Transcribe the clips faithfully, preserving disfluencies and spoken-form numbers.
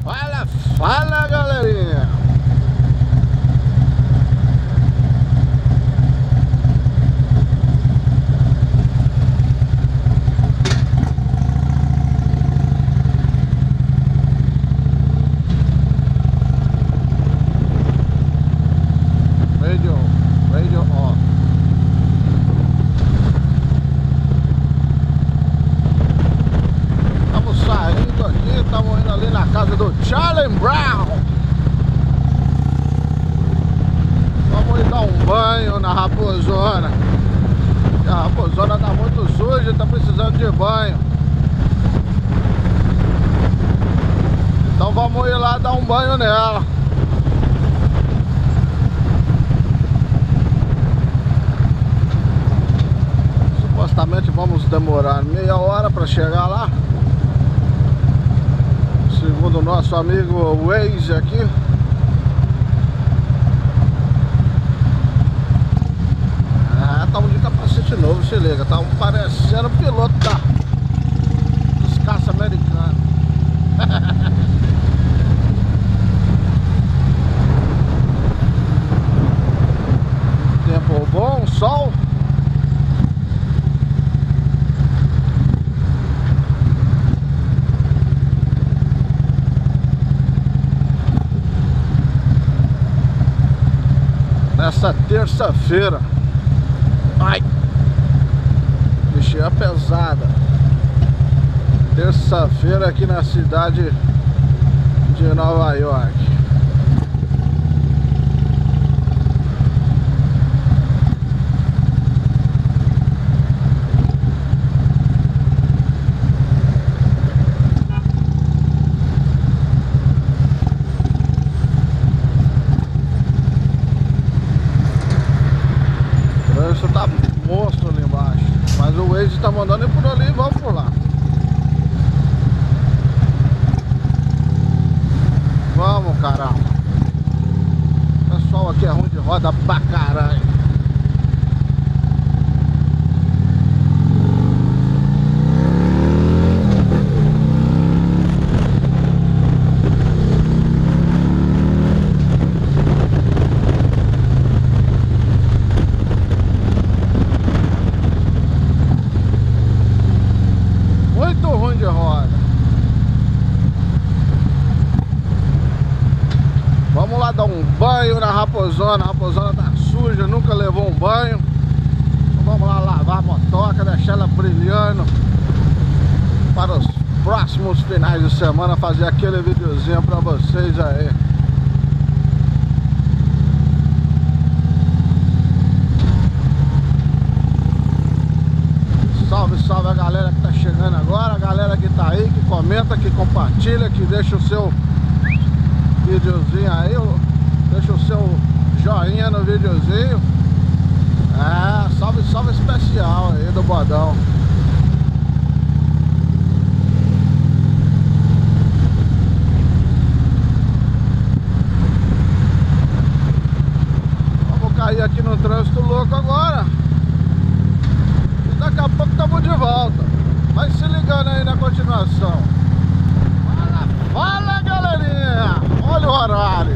Fala, fala, galerinha! Radio, radio off. Estamos saindo aqui, estamos indo ali na casa do Charlie Brown. Vamos ir dar um banho na Raposona. A Raposona tá muito suja e tá precisando de banho. Então vamos ir lá dar um banho nela. Supostamente vamos demorar meia hora para chegar lá, segundo o nosso amigo Waze aqui. Ah, tá um de capacete novo, se liga, tá um parecendo piloto da, dos caça americanos. Tempo bom, sol. Nessa terça-feira. Ai, bichinha pesada. Terça-feira aqui na cidade de Nova York. Tá monstro ali embaixo, mas o Waze tá mandando ir por ali e vamos por lá. Vamos, caramba. O pessoal aqui é ruim de roda pra caralho. Ruim de roda. Vamos lá dar um banho na Raposona. A Raposona tá suja, nunca levou um banho. Então vamos lá lavar a motoca, deixar ela brilhando para os próximos finais de semana, fazer aquele videozinho pra vocês aí. Salve, salve a galera que tá chegando agora, a galera que tá aí, que comenta, que compartilha, que deixa o seu videozinho aí, deixa o seu joinha no videozinho. É, salve, salve especial aí do Bodão. Vamos cair aqui no trânsito louco agora. Daqui a pouco estamos de volta. Vai se ligando aí na continuação. Fala, fala, galerinha. Olha o horário.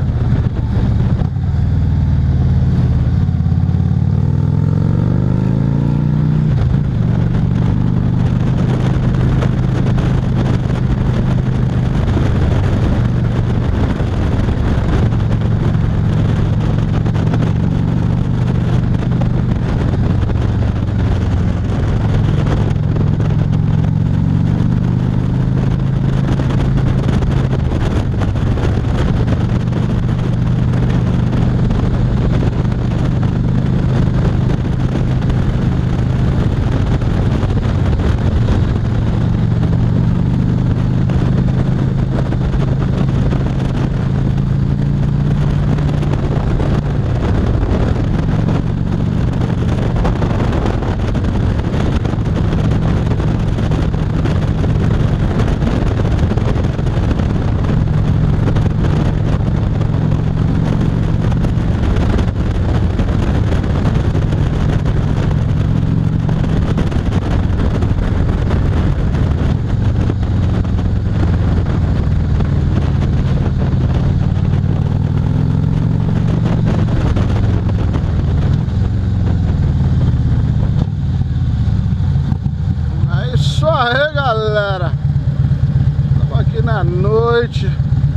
aí, galera. Estamos aqui na noite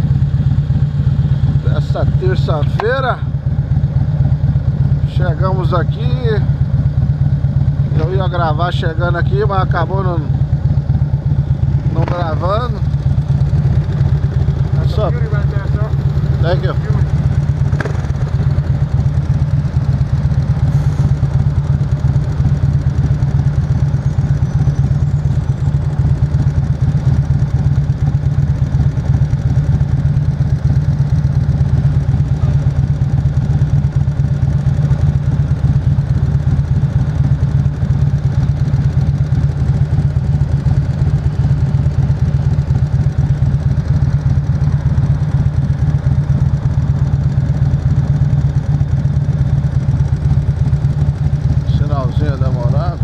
dessa terça-feira. Chegamos aqui. Eu ia gravar chegando aqui, mas acabou não, não gravando. É só. Thank you. Demorado.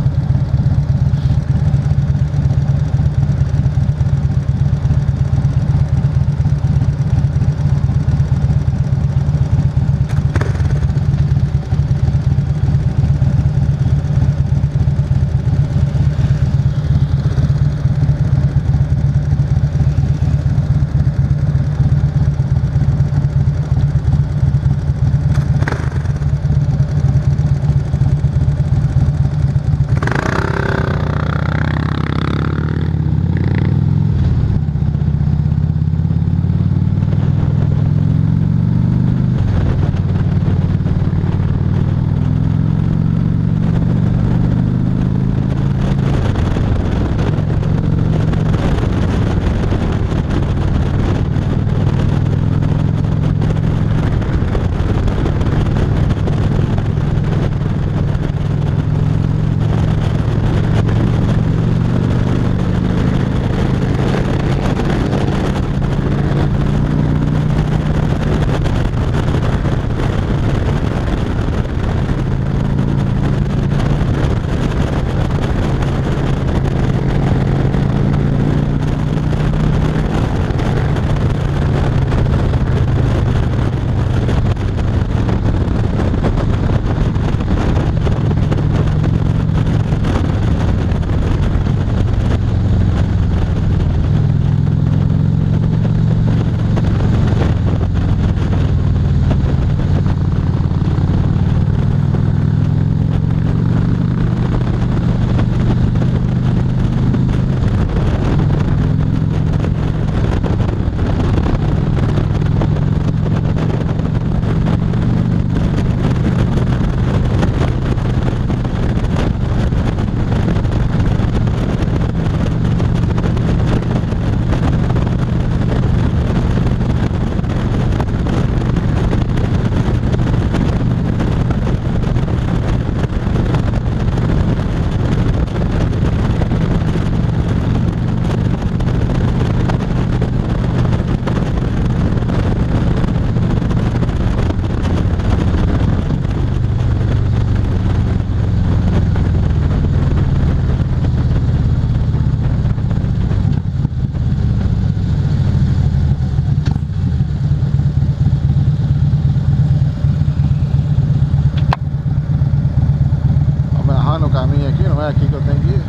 No caminho aqui, não é aqui que eu tenho que ir.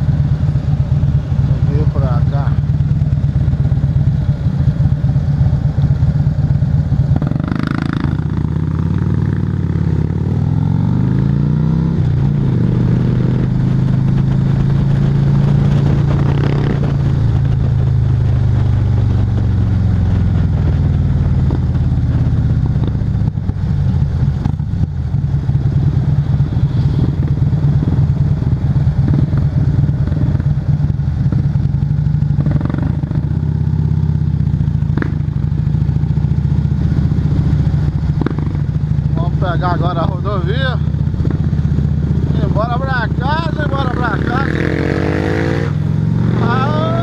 Tenho que ir pra cá. Pegar agora a rodovia, embora pra casa, embora pra casa. Ah,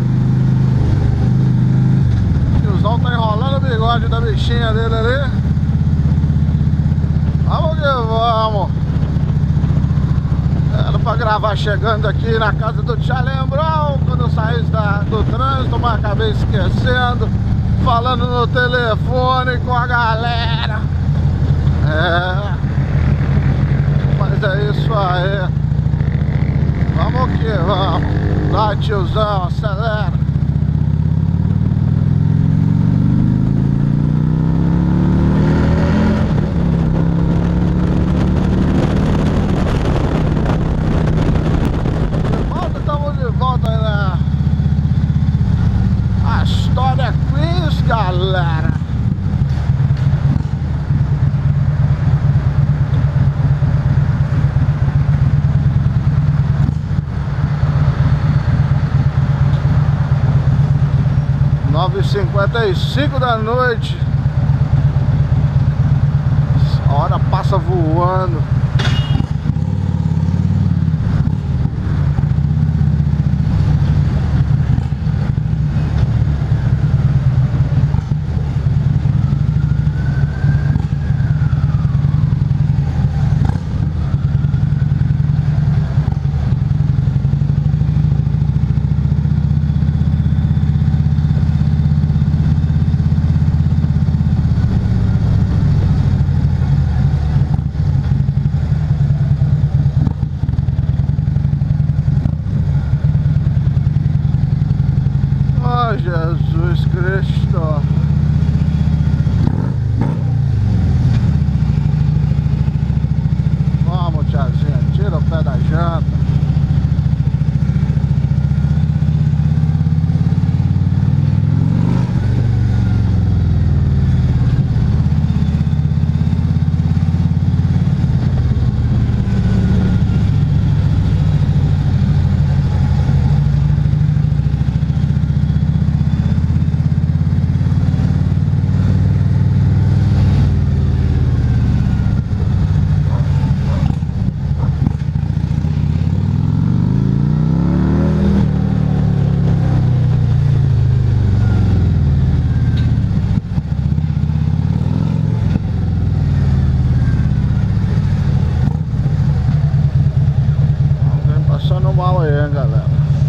o tiozão tá enrolando o bigode da bichinha dele ali. Vamos que vamos. Era pra gravar chegando aqui na casa do Tia Lembrão, quando eu saísse da, do trânsito, mas acabei esquecendo, falando no telefone com a galera. É, mas é isso aí. Vamos que vamos. Vai, tiozão, acelera. De volta, estamos de volta aí na Astoria Queens, galera. nove e cinquenta e cinco da noite. A hora passa voando. Jesus Cristo. Vamos, tiazinha, tira o pé da janta. Mal aí, hein, galera.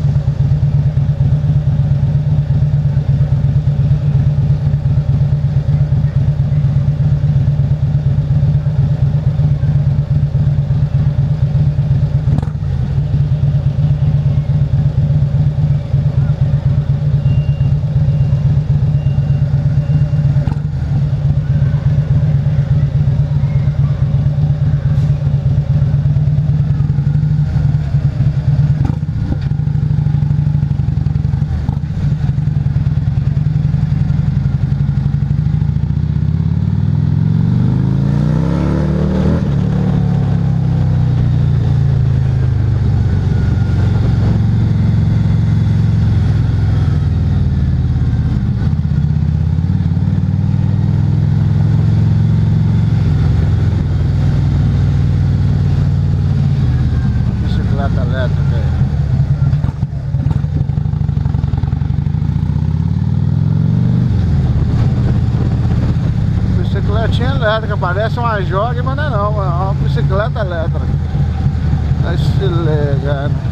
Bicicletinha elétrica, parece uma jogue, mas não é não, é uma bicicleta elétrica. Vai se ligar, né?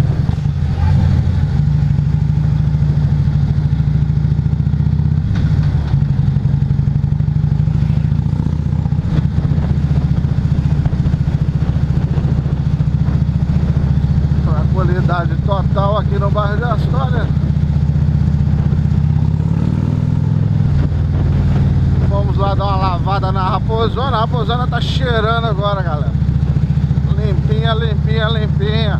Tranquilidade total aqui no bairro de Astoria. Vamos lá dar uma lavada na Raposona. A Raposona tá cheirando agora, galera. Limpinha, limpinha, limpinha.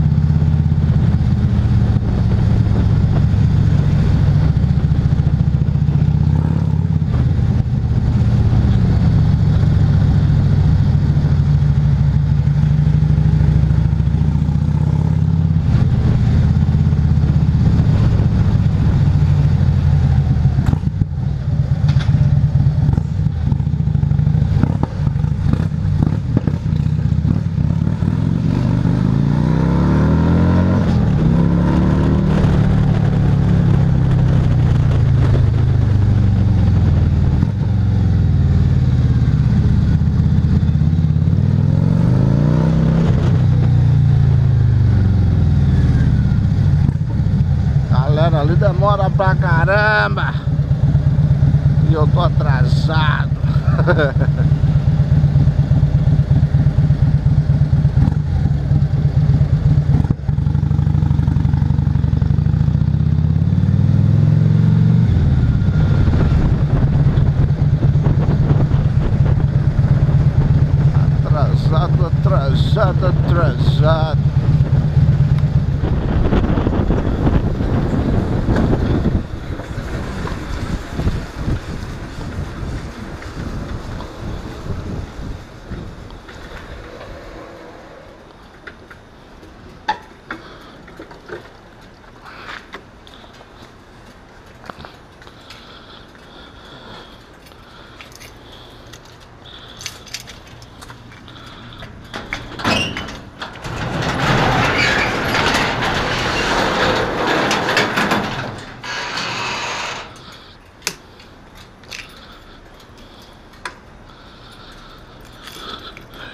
Ali demora pra caramba e eu tô atrasado.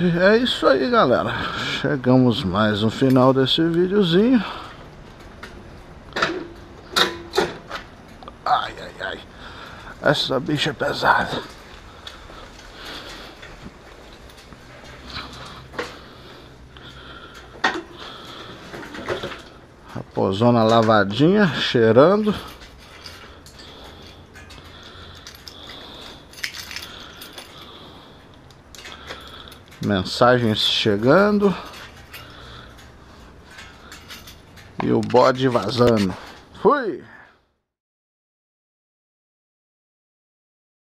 E é isso aí, galera. Chegamos mais no final desse videozinho. Ai, ai, ai. Essa bicha é pesada. Raposona lavadinha, cheirando. Mensagens chegando. E o bode vazando. Fui!